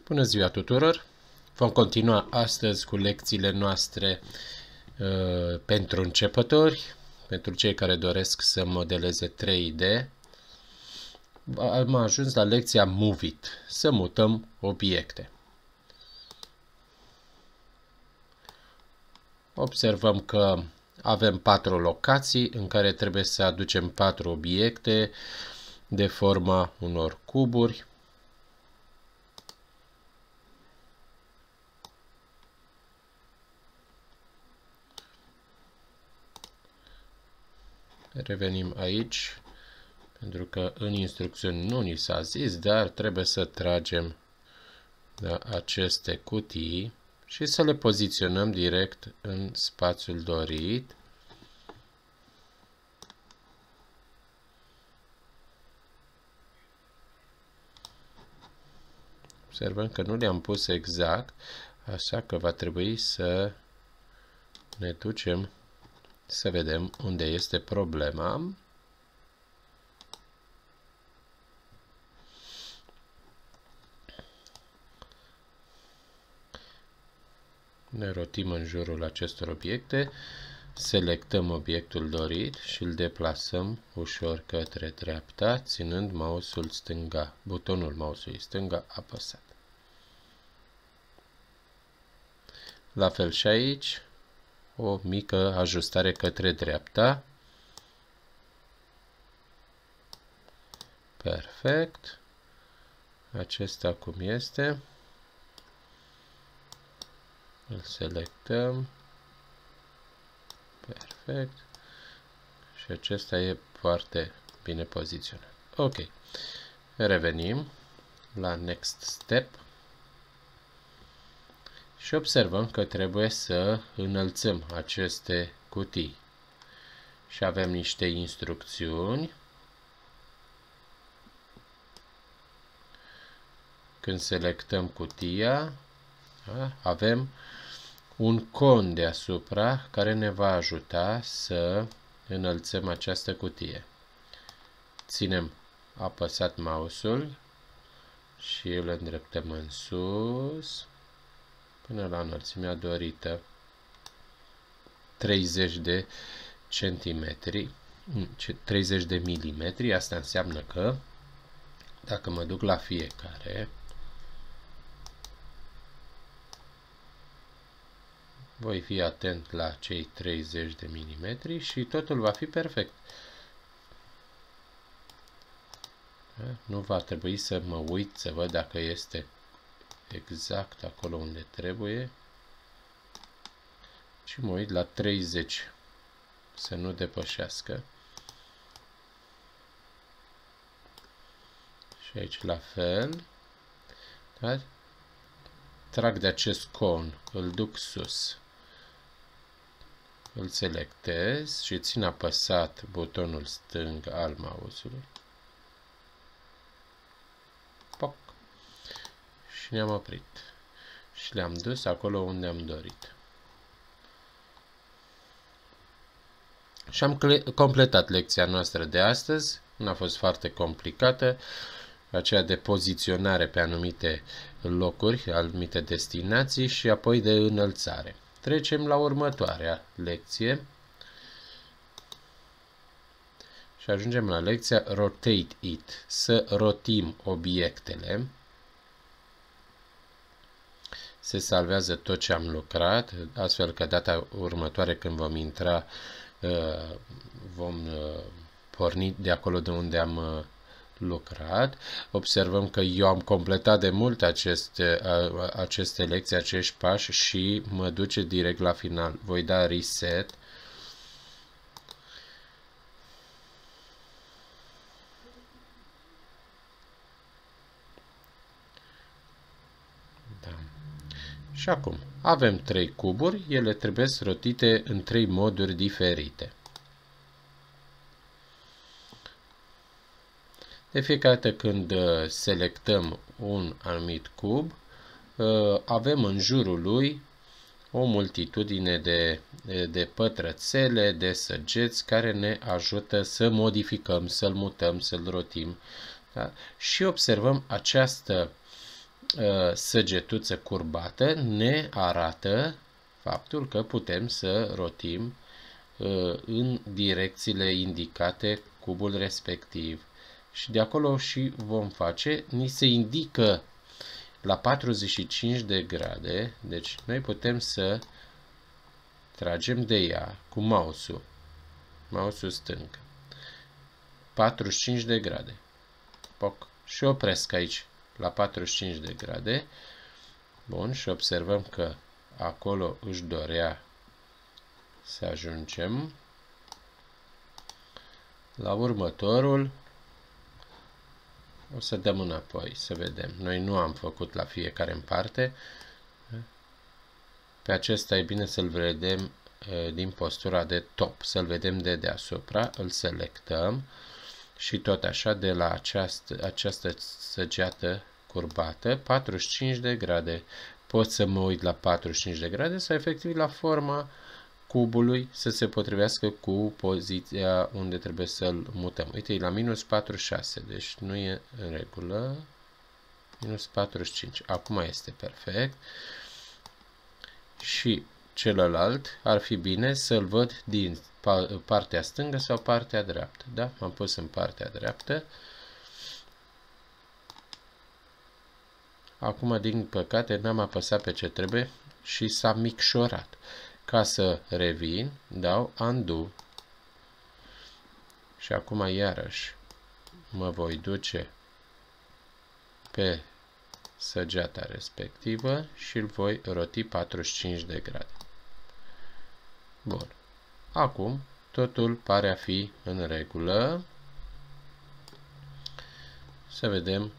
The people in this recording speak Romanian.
Bună ziua tuturor! Vom continua astăzi cu lecțiile noastre pentru începători, pentru cei care doresc să modeleze 3D. Am ajuns la lecția Move It, să mutăm obiecte. Observăm că avem 4 locații în care trebuie să aducem 4 obiecte de forma unor cuburi. Revenim aici, pentru că în instrucțiuni nu ni s-a zis, dar trebuie să tragem aceste cutii și să le poziționăm direct în spațiul dorit. Observăm că nu le-am pus exact, așa că va trebui să ne ducem să vedem unde este problema. Ne rotim în jurul acestor obiecte, selectăm obiectul dorit și îl deplasăm ușor către dreapta, ținând mouse-ul stânga, butonul mouse-ului stânga apăsat. La fel și aici, o mică ajustare către dreapta. Perfect. Acesta cum este. Îl selectăm. Perfect. Și acesta e foarte bine poziționat. Ok. Revenim la Next Step. Și observăm că trebuie să înălțăm aceste cutii. Și avem niște instrucțiuni. Când selectăm cutia, avem un con deasupra care ne va ajuta să înălțăm această cutie. Ținem apăsat mouse-ul și îl îndreptăm în sus până la înălțimea dorită, 30 de centimetri, 30 de milimetri. Asta înseamnă că dacă mă duc la fiecare, voi fi atent la cei 30 de milimetri și totul va fi perfect. Nu va trebui să mă uit să văd dacă este exact acolo unde trebuie. Și mă uit la 30, să nu depășească. Și aici la fel. Da? Trag de acest con, îl duc sus. Îl selectez și țin apăsat butonul stâng al mouse-ului. Poc. Și ne-am oprit. Și le-am dus acolo unde am dorit. Și am completat lecția noastră de astăzi. Nu a fost foarte complicată. Aceea de poziționare pe anumite locuri, anumite destinații și apoi de înălțare. Trecem la următoarea lecție. Și ajungem la lecția Rotate It. Să rotim obiectele. Se salvează tot ce am lucrat, astfel că data următoare când vom intra, vom porni de acolo de unde am lucrat. Observăm că eu am completat de mult aceste lecții, acești pași și mă duce direct la final. Voi da reset. Da. Și acum avem 3 cuburi, ele trebuie rotite în 3 moduri diferite. De fiecare dată când selectăm un anumit cub, avem în jurul lui o multitudine de pătrățele, de săgeți care ne ajută să modificăm, să-l mutăm, să-l rotim. Da? Și observăm această săgetuță curbată ne arată faptul că putem să rotim în direcțiile indicate cubul respectiv. Și de acolo și vom face, ni se indică la 45 de grade, deci noi putem să tragem de ea cu mouse-ul stâng. 45 de grade. Poc. Și opresc aici la 45 de grade. Bun, și observăm că acolo își dorea să ajungem. La următorul o să dăm înapoi, să vedem. Noi nu am făcut la fiecare în parte. Pe acesta e bine să-l vedem din postura de top, să-l vedem de deasupra, îl selectăm și tot așa de la această săgeată curbată, 45 de grade. Pot să mă uit la 45 de grade sau efectiv la forma cubului să se potrivească cu poziția unde trebuie să-l mutăm. Uite, e la minus 46, deci nu e în regulă. Minus 45. Acum este perfect. Și celălalt ar fi bine să-l văd din partea stângă sau partea dreaptă. Da? M-am pus în partea dreaptă. Acum, din păcate, n-am apăsat pe ce trebuie și s-a micșorat. Ca să revin, dau undo. Și acum iarăși mă voi duce pe săgeata respectivă și îl voi roti 45 de grade. Bun. Acum totul pare a fi în regulă. Să vedem